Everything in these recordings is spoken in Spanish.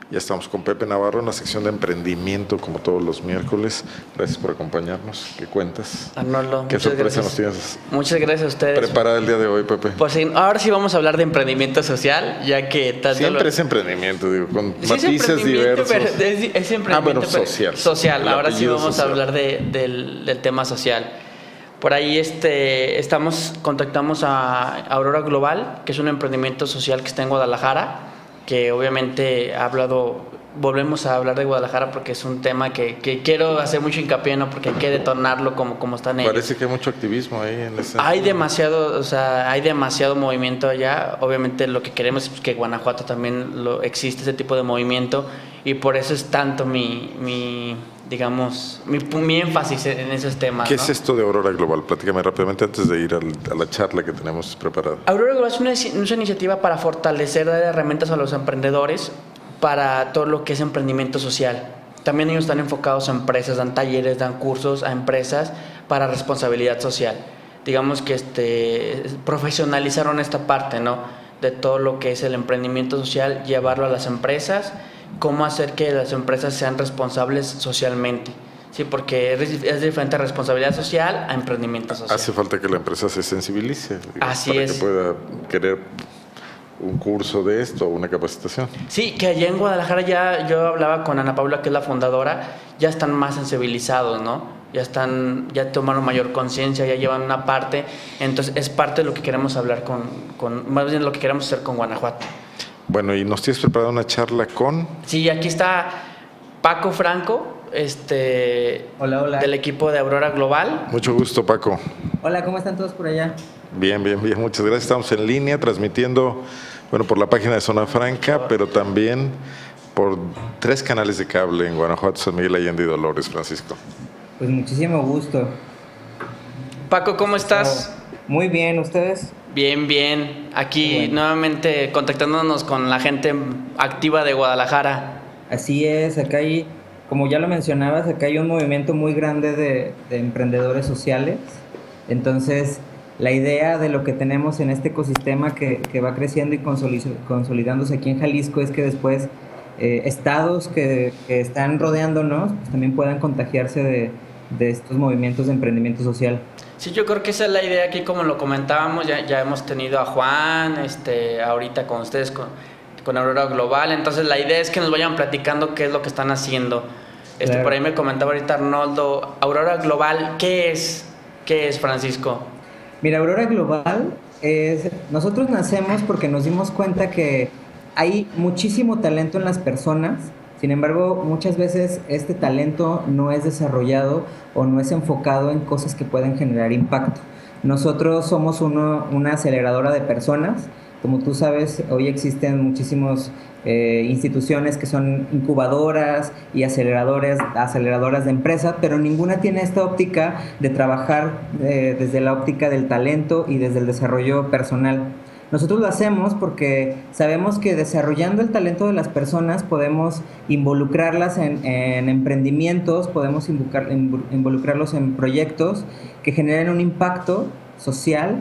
Ya estamos con Pepe Navarro en la sección de emprendimiento, como todos los miércoles. Gracias por acompañarnos. ¿Qué cuentas? Arnoldo, ¿Qué sorpresa gracias. nos tienes? Muchas gracias a ustedes. Preparada el día de hoy, Pepe. Pues sí, ahora sí vamos a hablar de emprendimiento social, ya que tanto siempre es emprendimiento, digo, con matices diversos. Pero es emprendimiento bueno, social. Social. Ahora sí vamos social. a hablar del tema social. Por ahí contactamos a Aurora Global, que es un emprendimiento social que está en Guadalajara, que obviamente volvemos a hablar de Guadalajara porque es un tema que quiero hacer mucho hincapié, ¿no? Porque hay que detonarlo como están ellos. Parece que hay mucho activismo ahí en ese. Hay demasiado movimiento allá. Obviamente lo que queremos es que Guanajuato también existe ese tipo de movimiento, y por eso es tanto mi énfasis en esos temas. ¿Qué es esto de Aurora Global? Platícame rápidamente antes de ir a la charla que tenemos preparada. Aurora Global es una iniciativa para fortalecer, dar herramientas a los emprendedores para todo lo que es emprendimiento social. También ellos están enfocados a empresas, dan talleres, dan cursos a empresas para responsabilidad social. Digamos que profesionalizaron esta parte, ¿no? De todo lo que es el emprendimiento social, llevarlo a las empresas, cómo hacer que las empresas sean responsables socialmente. Sí, porque es diferente responsabilidad social a emprendimiento social. Hace falta que la empresa se sensibilice. Así para es. Que pueda querer un curso de esto o una capacitación. Sí, que allá en Guadalajara yo hablaba con Ana Paula, que es la fundadora, ya están más sensibilizados, ¿no? Ya tomaron mayor conciencia, ya llevan una parte. Entonces es parte de lo que queremos hablar más bien lo que queremos hacer con Guanajuato. Bueno, y nos tienes preparada una charla con... Sí, aquí está Paco Franco, Hola. del equipo de Aurora Global. Mucho gusto, Paco. Hola, ¿cómo están todos por allá? Bien, muchas gracias. Estamos en línea transmitiendo, por la página de Zona Franca, pero también por 3 canales de cable en Guanajuato, San Miguel Allende y Dolores, Francisco. Pues muchísimo gusto. Paco, ¿cómo estás? Muy bien, ¿ustedes? Bien. Aquí nuevamente contactándonos con la gente activa de Guadalajara. Así es, acá hay, como ya lo mencionabas, acá hay un movimiento muy grande de emprendedores sociales. Entonces, la idea de lo que tenemos en este ecosistema que va creciendo y consolidándose aquí en Jalisco es que después estados que están rodeándonos pues, también puedan contagiarse de estos movimientos de emprendimiento social. Sí, yo creo que esa es la idea aquí, como lo comentábamos, ya hemos tenido a Juan, ahorita con ustedes, con Aurora Global. Entonces la idea es que nos vayan platicando qué es lo que están haciendo. Claro. Por ahí me comentaba ahorita Arnoldo, Aurora Global, ¿qué es, Francisco? Mira, Aurora Global nosotros nacemos porque nos dimos cuenta que hay muchísimo talento en las personas. Sin embargo, muchas veces este talento no es desarrollado o no es enfocado en cosas que pueden generar impacto. Nosotros somos una aceleradora de personas. Como tú sabes, hoy existen muchísimas instituciones que son incubadoras y aceleradoras de empresas, pero ninguna tiene esta óptica de trabajar desde la óptica del talento y desde el desarrollo personal. Nosotros lo hacemos porque sabemos que desarrollando el talento de las personas podemos involucrarlas en emprendimientos, podemos involucrarlos en proyectos que generen un impacto social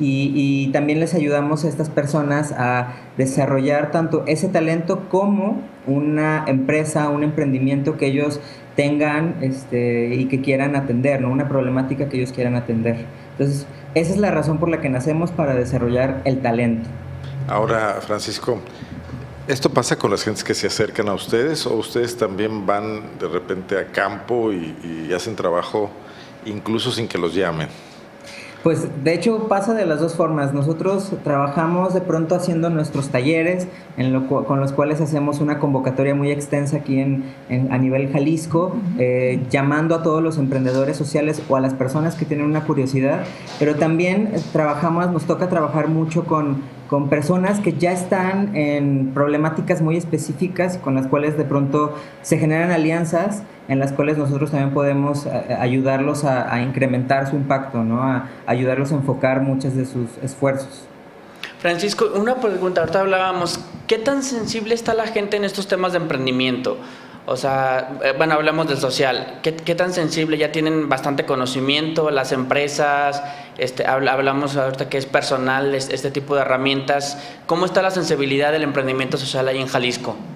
y también les ayudamos a estas personas a desarrollar tanto ese talento como una empresa, un emprendimiento que ellos tengan y que quieran atender, ¿no? Una problemática que ellos quieran atender. Entonces, esa es la razón por la que nacemos, para desarrollar el talento. Ahora, Francisco, ¿esto pasa con las gentes que se acercan a ustedes o ustedes también van de repente a campo y hacen trabajo incluso sin que los llamen? Pues de hecho pasa de las dos formas. Nosotros trabajamos de pronto haciendo nuestros talleres con los cuales hacemos una convocatoria muy extensa aquí a nivel Jalisco, llamando a todos los emprendedores sociales o a las personas que tienen una curiosidad, pero también nos toca trabajar mucho con personas que ya están en problemáticas muy específicas con las cuales de pronto se generan alianzas en las cuales nosotros también podemos ayudarlos a incrementar su impacto, ¿no? A ayudarlos a enfocar muchos de sus esfuerzos. Francisco, una pregunta, ahorita hablábamos, ¿qué tan sensible está la gente en estos temas de emprendimiento? O sea, hablamos del social, ¿qué tan sensible? Ya tienen bastante conocimiento las empresas, hablamos ahorita que es personal, este tipo de herramientas. ¿Cómo está la sensibilidad del emprendimiento social ahí en Jalisco?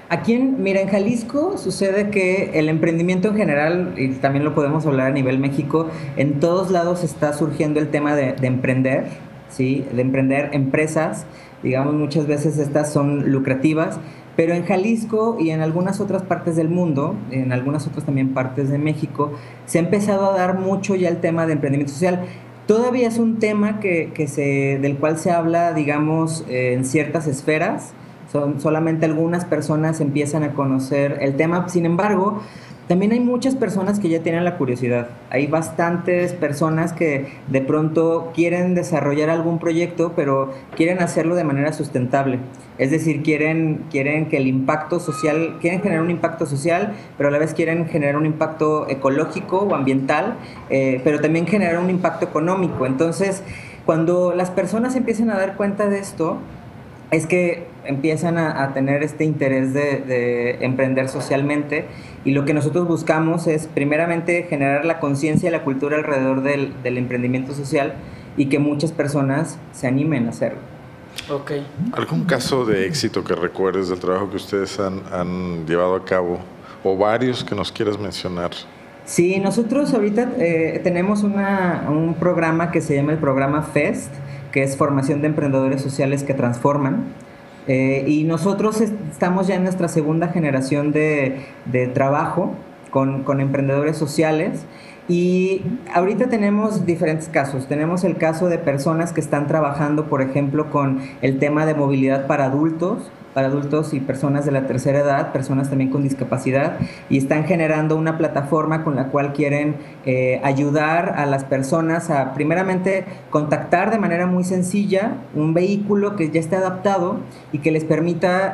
Mira, en Jalisco sucede que el emprendimiento en general, y también lo podemos hablar a nivel México, en todos lados está surgiendo el tema de emprender, ¿sí? De emprender empresas, digamos, muchas veces estas son lucrativas, pero en Jalisco y en algunas otras partes del mundo, en algunas otras también partes de México, se ha empezado a dar mucho ya el tema de emprendimiento social. Todavía es un tema del cual se habla, digamos, en ciertas esferas. Solamente algunas personas empiezan a conocer el tema. Sin embargo, también hay muchas personas que ya tienen la curiosidad. Hay bastantes personas que de pronto quieren desarrollar algún proyecto, pero quieren hacerlo de manera sustentable. Es decir, quieren que el impacto social, quieren generar un impacto social, pero a la vez quieren generar un impacto ecológico o ambiental, pero también generar un impacto económico. Entonces, cuando las personas empiezan a dar cuenta de esto, es que empiezan a tener este interés de emprender socialmente, y lo que nosotros buscamos es primeramente generar la conciencia y la cultura alrededor del emprendimiento social y que muchas personas se animen a hacerlo. Okay. ¿Algún caso de éxito que recuerdes del trabajo que ustedes han llevado a cabo, o varios que nos quieras mencionar? Sí, nosotros ahorita tenemos un programa que se llama el programa FEST, que es Formación de Emprendedores Sociales que Transforman. Y nosotros estamos ya en nuestra segunda generación de trabajo con emprendedores sociales, y ahorita tenemos diferentes casos. Tenemos el caso de personas que están trabajando, por ejemplo, con el tema de movilidad para adultos y personas de la tercera edad, personas también con discapacidad, y están generando una plataforma con la cual quieren ayudar a las personas a, primeramente, contactar de manera muy sencilla un vehículo que ya esté adaptado y que les permita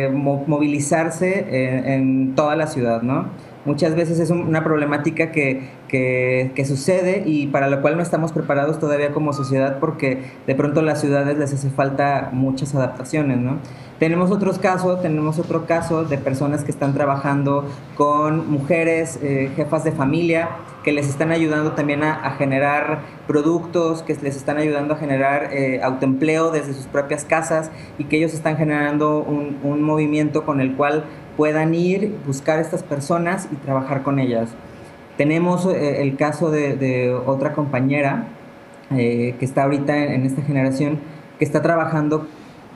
movilizarse en toda la ciudad, ¿no? Muchas veces es una problemática que sucede y para la cual no estamos preparados todavía como sociedad, porque de pronto a las ciudades les hace falta muchas adaptaciones, ¿no? Tenemos otro caso de personas que están trabajando con mujeres, jefas de familia, que les están ayudando también a generar productos, que les están ayudando a generar autoempleo desde sus propias casas, y que ellos están generando un movimiento con el cual puedan ir, buscar a estas personas y trabajar con ellas. Tenemos el caso de otra compañera que está ahorita en esta generación, que está trabajando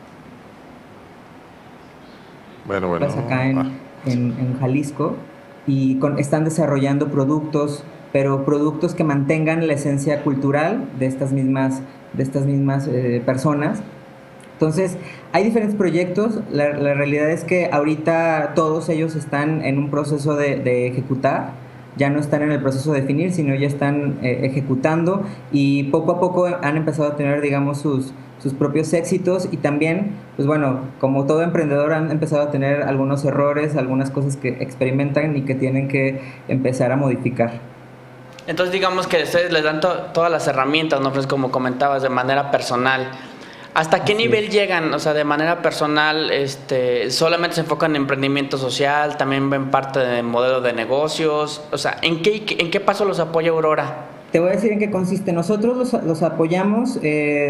acá en Jalisco, y están desarrollando productos, pero productos que mantengan la esencia cultural de estas mismas personas. Entonces, hay diferentes proyectos. La realidad es que ahorita todos ellos están en un proceso de ejecutar. Ya no están en el proceso de definir, sino ya están ejecutando, y poco a poco han empezado a tener, digamos, sus propios éxitos, y también, pues bueno, como todo emprendedor, han empezado a tener algunos errores, algunas cosas que experimentan y que tienen que empezar a modificar. Entonces, digamos que ustedes les dan todas las herramientas, ¿no? Pues como comentabas, de manera personal. ¿Hasta qué nivel llegan? O sea, de manera personal, solamente se enfocan en emprendimiento social, también ven parte del modelo de negocios. O sea, ¿en qué paso los apoya Aurora? Te voy a decir en qué consiste. Nosotros los apoyamos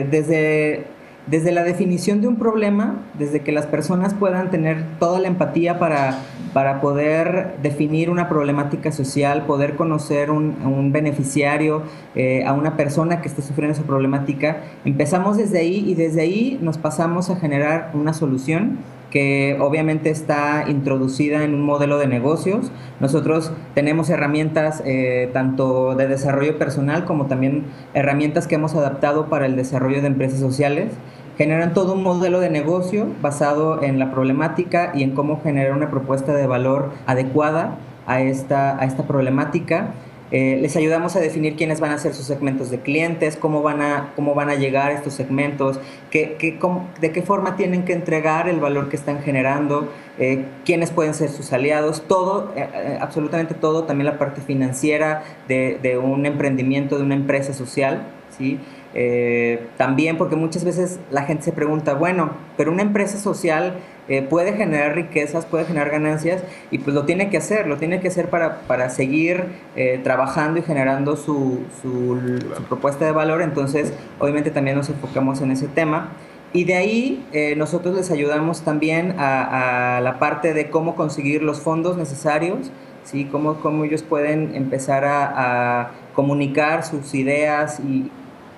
desde la definición de un problema, desde que las personas puedan tener toda la empatía para poder definir una problemática social, poder conocer a un beneficiario, a una persona que esté sufriendo esa problemática. Empezamos desde ahí, y desde ahí nos pasamos a generar una solución que obviamente está introducida en un modelo de negocios. Nosotros tenemos herramientas tanto de desarrollo personal como también herramientas que hemos adaptado para el desarrollo de empresas sociales. Generan todo un modelo de negocio basado en la problemática y en cómo generar una propuesta de valor adecuada a esta problemática. Les ayudamos a definir quiénes van a ser sus segmentos de clientes, cómo van a llegar a estos segmentos, de qué forma tienen que entregar el valor que están generando, quiénes pueden ser sus aliados, todo, absolutamente todo, también la parte financiera de un emprendimiento, de una empresa social, ¿sí? También, porque muchas veces la gente se pregunta, bueno, pero una empresa social puede generar riquezas, puede generar ganancias, y pues lo tiene que hacer para seguir trabajando y generando su propuesta de valor. Entonces, obviamente también nos enfocamos en ese tema. Y de ahí nosotros les ayudamos también a la parte de cómo conseguir los fondos necesarios, ¿sí? Cómo ellos pueden empezar a comunicar sus ideas y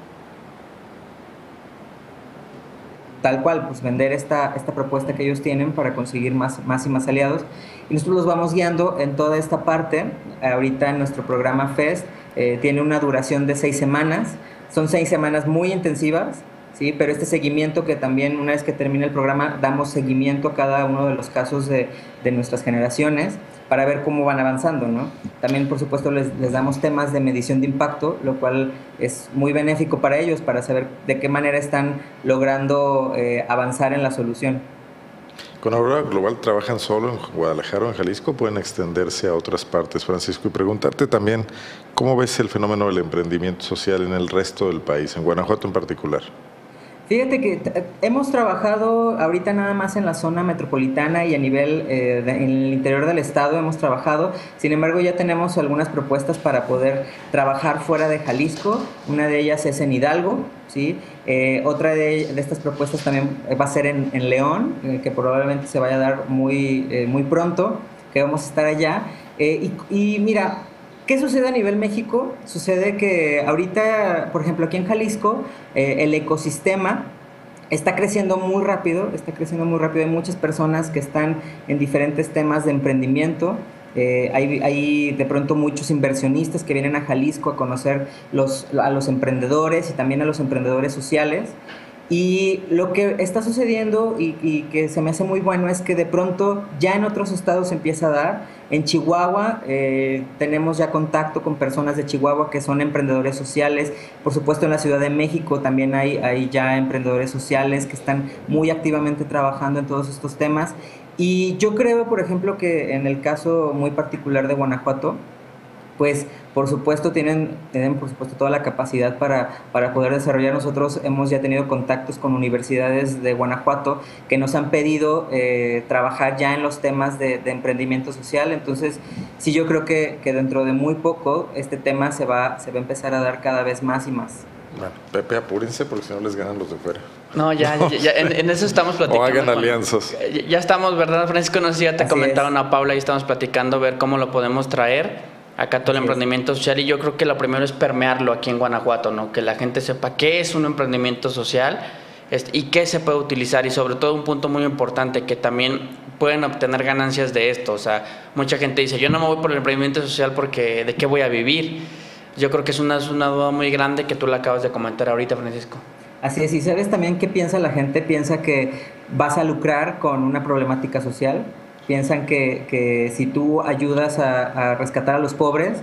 tal cual, pues vender esta propuesta que ellos tienen para conseguir más y más aliados. Y nosotros los vamos guiando en toda esta parte. Ahorita en nuestro programa FEST tiene una duración de 6 semanas. Son 6 semanas muy intensivas, ¿sí? Pero este seguimiento que también una vez que termina el programa damos seguimiento a cada uno de los casos de nuestras generaciones para ver cómo van avanzando, ¿no? También, por supuesto, les damos temas de medición de impacto, lo cual es muy benéfico para ellos, para saber de qué manera están logrando avanzar en la solución. Con Aurora Global trabajan solo en Guadalajara o en Jalisco, pueden extenderse a otras partes, Francisco, y preguntarte también, ¿cómo ves el fenómeno del emprendimiento social en el resto del país, en Guanajuato en particular? Fíjate que hemos trabajado ahorita nada más en la zona metropolitana y a nivel en el interior del estado hemos trabajado. Sin embargo, ya tenemos algunas propuestas para poder trabajar fuera de Jalisco. Una de ellas es en Hidalgo, ¿sí? Otra de estas propuestas también va a ser en León, que probablemente se vaya a dar muy pronto, que vamos a estar allá. Y mira, ¿qué sucede a nivel México? Sucede que ahorita, por ejemplo, aquí en Jalisco, el ecosistema está creciendo muy rápido, hay muchas personas que están en diferentes temas de emprendimiento. Hay de pronto muchos inversionistas que vienen a Jalisco a conocer a los emprendedores y también a los emprendedores sociales. Y lo que está sucediendo y que se me hace muy bueno es que de pronto ya en otros estados se empieza a dar. En Chihuahua tenemos ya contacto con personas de Chihuahua que son emprendedores sociales. Por supuesto, en la Ciudad de México también hay ya emprendedores sociales que están muy activamente trabajando en todos estos temas. Y yo creo, por ejemplo, que en el caso muy particular de Guanajuato, pues por supuesto tienen por supuesto toda la capacidad para poder desarrollar. Nosotros hemos ya tenido contactos con universidades de Guanajuato que nos han pedido trabajar ya en los temas de emprendimiento social. Entonces sí, yo creo que dentro de muy poco este tema se va a empezar a dar cada vez más y más. Bueno, Pepe, apúrense porque si no les ganan los de fuera. No, ya en eso estamos platicando. O hagan alianzas. Ya estamos, ¿verdad, Francisco? No sé si ya te Así comentaron es. a Paula y estamos platicando, ver cómo lo podemos traer acá todo el emprendimiento social, y yo creo que lo primero es permearlo aquí en Guanajuato, ¿no? Que la gente sepa qué es un emprendimiento social y qué se puede utilizar, y sobre todo un punto muy importante, que también pueden obtener ganancias de esto. O sea, mucha gente dice, yo no me voy por el emprendimiento social porque ¿de qué voy a vivir? Yo creo que es una duda muy grande que tú la acabas de comentar ahorita, Francisco. Así es, y ¿sabes también qué piensa la gente? Piensa que vas a lucrar con una problemática social. Piensan que si tú ayudas a rescatar a los pobres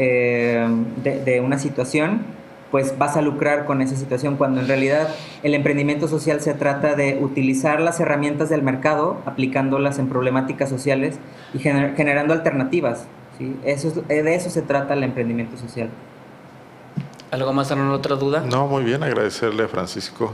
de una situación, pues vas a lucrar con esa situación, cuando en realidad el emprendimiento social se trata de utilizar las herramientas del mercado, aplicándolas en problemáticas sociales y generando alternativas, ¿sí? De eso se trata el emprendimiento social. ¿Algo más, Arnold? ¿Otra duda? No, muy bien, agradecerle a Francisco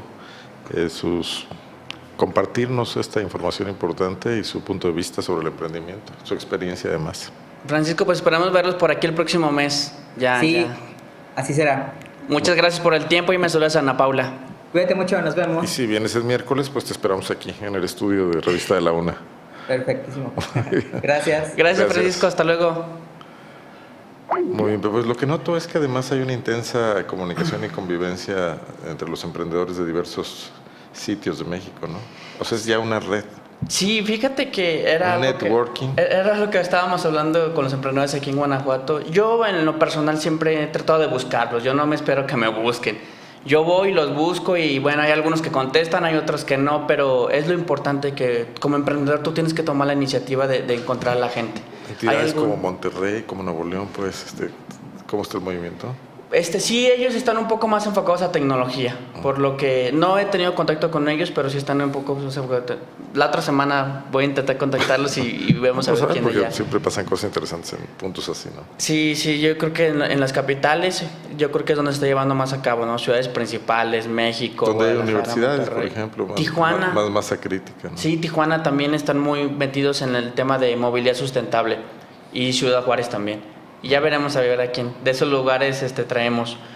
compartirnos esta información importante y su punto de vista sobre el emprendimiento, su experiencia además. Francisco, pues esperamos verlos por aquí el próximo mes. Sí, así será. Muchas gracias por el tiempo y me saludas a Ana Paula. Cuídate mucho, nos vemos. Y si vienes el miércoles, pues te esperamos aquí en el estudio de Revista de la UNA. Perfectísimo. Gracias. Gracias, Francisco, hasta luego. Muy bien, pues lo que noto es que además hay una intensa comunicación y convivencia entre los emprendedores de diversos sitios de México, ¿no? O sea, es ya una red. Sí, fíjate que era networking. lo que estábamos hablando con los emprendedores aquí en Guanajuato. Yo en lo personal siempre he tratado de buscarlos, yo no me espero que me busquen. Yo voy, los busco y bueno, hay algunos que contestan, hay otros que no, pero es lo importante que como emprendedor tú tienes que tomar la iniciativa de encontrar a la gente. Entidades como Monterrey, como Nuevo León, pues, ¿cómo está el movimiento? Sí, ellos están un poco más enfocados a tecnología, por lo que no he tenido contacto con ellos, pero sí están un poco más enfocados. La otra semana voy a intentar contactarlos y vemos a ver quién porque allá. Siempre pasan cosas interesantes en puntos así, ¿no? Sí, yo creo que en las capitales, yo creo que es donde se está llevando más a cabo, ¿no? Ciudades principales, México, donde hay Guadalajara, universidades, Monterrey. por ejemplo, Tijuana. más masa crítica, ¿no? Sí, Tijuana también están muy metidos en el tema de movilidad sustentable, y Ciudad Juárez también. Y ya veremos a ver a quién de esos lugares traemos.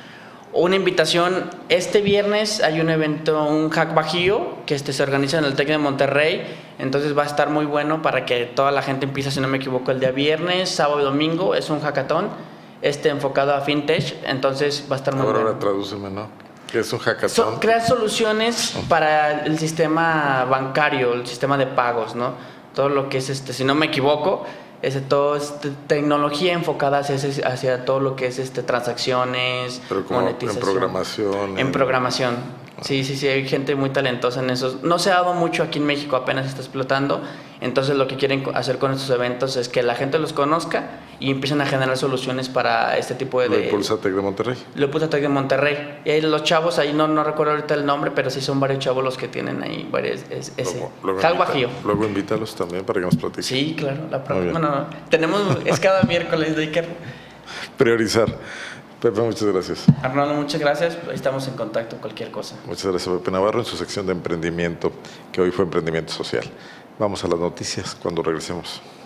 Una invitación, este viernes hay un evento, un Hack Bajío, que se organiza en el TEC de Monterrey, entonces va a estar muy bueno para que toda la gente empiece, si no me equivoco, el día viernes, sábado y domingo, es un hackathon, enfocado a fintech, entonces va a estar muy bueno. Ahora tradúceme, ¿no? ¿Qué es un hackathon? Crear soluciones para el sistema bancario, el sistema de pagos, ¿no? Todo lo que es, si no me equivoco, todo tecnología enfocada hacia todo lo que es transacciones, pero como monetización. En programación. En programación. Sí, hay gente muy talentosa en eso. No se ha dado mucho aquí en México, apenas está explotando. Entonces lo que quieren hacer con estos eventos es que la gente los conozca y empiecen a generar soluciones para este tipo de... Lo impulsa TEC de Monterrey. Lo impulsa TEC de Monterrey. Y ahí los chavos, ahí no recuerdo ahorita el nombre, pero sí son varios chavos los que tienen ahí varios... Luego Bajío. Luego invítalos también para que nos platiquen. Sí, claro. Bueno, es cada miércoles de Iker. Priorizar. Pepe, muchas gracias. Arnoldo, muchas gracias. Estamos en contacto, cualquier cosa. Muchas gracias, Pepe Navarro, en su sección de emprendimiento, que hoy fue emprendimiento social. Vamos a las noticias cuando regresemos.